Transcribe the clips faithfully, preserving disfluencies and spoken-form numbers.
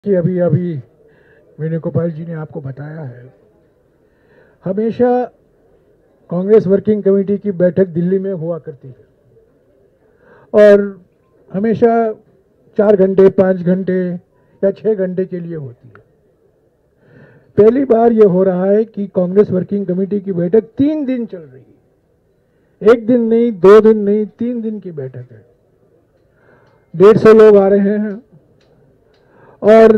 कि अभी अभी वेणुगोपाल जी ने आपको बताया है, हमेशा कांग्रेस वर्किंग कमेटी की बैठक दिल्ली में हुआ करती है और हमेशा चार घंटे पाँच घंटे या छः घंटे के लिए होती है। पहली बार ये हो रहा है कि कांग्रेस वर्किंग कमेटी की बैठक तीन दिन चल रही है। एक दिन नहीं, दो दिन नहीं, तीन दिन की बैठक है। डेढ़ सौ लोग आ रहे हैं और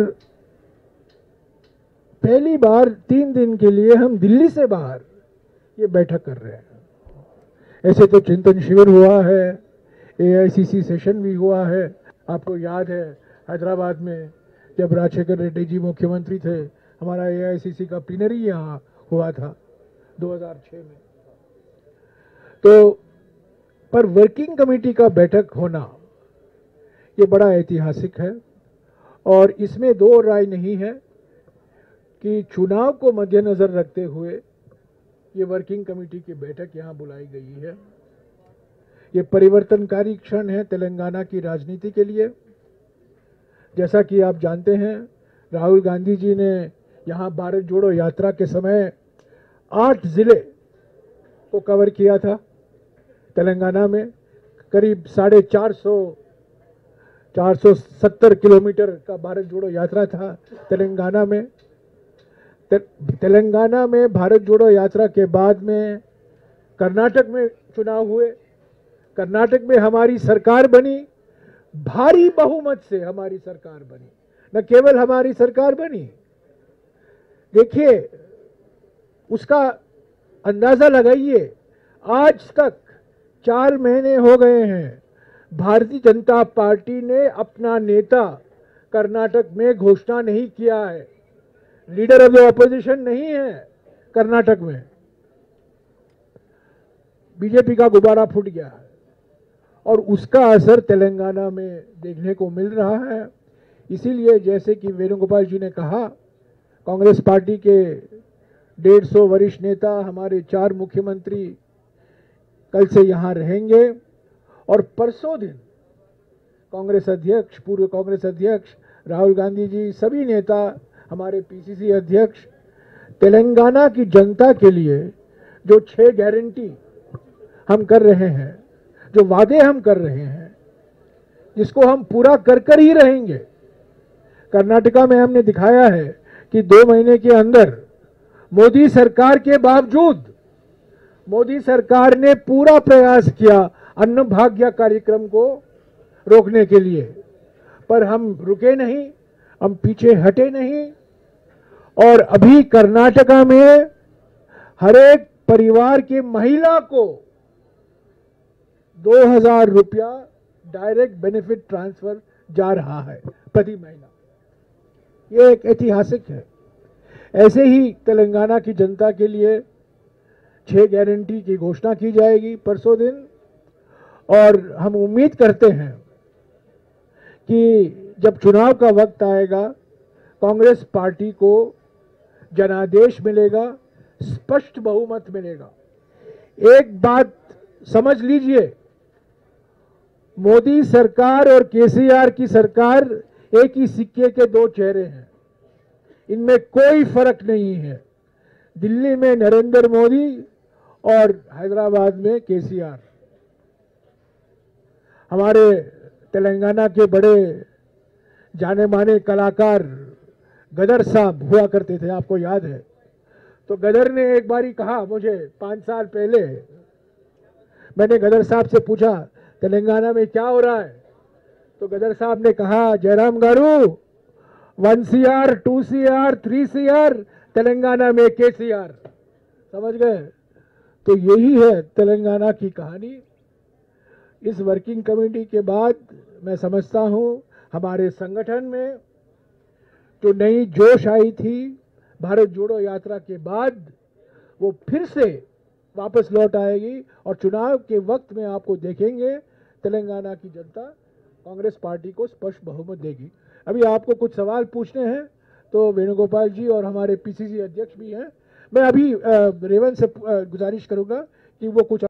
पहली बार तीन दिन के लिए हम दिल्ली से बाहर ये बैठक कर रहे हैं। ऐसे तो चिंतन शिविर हुआ है, ए आई सी सी सेशन भी हुआ है। आपको याद है हैदराबाद में जब राजशेखर रेड्डी जी मुख्यमंत्री थे, हमारा ए आई सी सी का प्लीनरी यहाँ हुआ था दो हज़ार छह में। तो पर वर्किंग कमेटी का बैठक होना ये बड़ा ऐतिहासिक है और इसमें दो राय नहीं है कि चुनाव को मद्देनजर रखते हुए ये वर्किंग कमेटी की बैठक यहाँ बुलाई गई है। ये परिवर्तनकारी क्षण है तेलंगाना की राजनीति के लिए। जैसा कि आप जानते हैं, राहुल गांधी जी ने यहाँ भारत जोड़ो यात्रा के समय आठ जिले को कवर किया था। तेलंगाना में करीब साढ़े चार सौ चार सौ सत्तर किलोमीटर का भारत जोड़ो यात्रा था तेलंगाना में। ते, तेलंगाना में भारत जोड़ो यात्रा के बाद में कर्नाटक में चुनाव हुए। कर्नाटक में हमारी सरकार बनी, भारी बहुमत से हमारी सरकार बनी। न केवल हमारी सरकार बनी, देखिए उसका अंदाजा लगाइए, आज तक चार महीने हो गए हैं, भारतीय जनता पार्टी ने अपना नेता कर्नाटक में घोषणा नहीं किया है। लीडर ऑफ द ऑपोजिशन नहीं है कर्नाटक में। बीजेपी का गुब्बारा फूट गया है और उसका असर तेलंगाना में देखने को मिल रहा है। इसीलिए जैसे कि वेणुगोपाल जी ने कहा, कांग्रेस पार्टी के डेढ़ सौ वरिष्ठ नेता, हमारे चार मुख्यमंत्री कल से यहाँ रहेंगे और परसों दिन कांग्रेस अध्यक्ष, पूर्व कांग्रेस अध्यक्ष राहुल गांधी जी, सभी नेता, हमारे पी सी सी अध्यक्ष तेलंगाना की जनता के लिए जो छह गारंटी हम कर रहे हैं, जो वादे हम कर रहे हैं, जिसको हम पूरा कर कर ही रहेंगे। कर्नाटका में हमने दिखाया है कि दो महीने के अंदर मोदी सरकार के बावजूद मोदी सरकार ने पूरा प्रयास किया अन्न भाग्य कार्यक्रम को रोकने के लिए, पर हम रुके नहीं, हम पीछे हटे नहीं। और अभी कर्नाटका में हर एक परिवार के महिला को दो हजार रुपया डायरेक्ट बेनिफिट ट्रांसफर जा रहा है प्रति महीना। ये एक ऐतिहासिक है। ऐसे ही तेलंगाना की जनता के लिए छह गारंटी की घोषणा की जाएगी परसों दिन और हम उम्मीद करते हैं कि जब चुनाव का वक्त आएगा, कांग्रेस पार्टी को जनादेश मिलेगा, स्पष्ट बहुमत मिलेगा। एक बात समझ लीजिए, मोदी सरकार और के सी आर की सरकार एक ही सिक्के के दो चेहरे हैं, इनमें कोई फर्क नहीं है। दिल्ली में नरेंद्र मोदी और हैदराबाद में के सी आर। हमारे तेलंगाना के बड़े जाने माने कलाकार गदर साहब हुआ करते थे, आपको याद है। तो गदर ने एक बारी कहा मुझे, पांच साल पहले मैंने गदर साहब से पूछा तेलंगाना में क्या हो रहा है, तो गदर साहब ने कहा, Jairam garu, one C R, two C R, three C R, Telangana में के सी आर। समझ गए? तो यही है तेलंगाना की कहानी। इस वर्किंग कमेटी के बाद मैं समझता हूं हमारे संगठन में जो नई जोश आई थी भारत जोड़ो यात्रा के बाद, वो फिर से वापस लौट आएगी और चुनाव के वक्त में आपको देखेंगे तेलंगाना की जनता कांग्रेस पार्टी को स्पष्ट बहुमत देगी। अभी आपको कुछ सवाल पूछने हैं तो वेणुगोपाल जी और हमारे पी सी सी अध्यक्ष भी हैं। मैं अभी रेवंत से गुजारिश करूंगा कि वो कुछ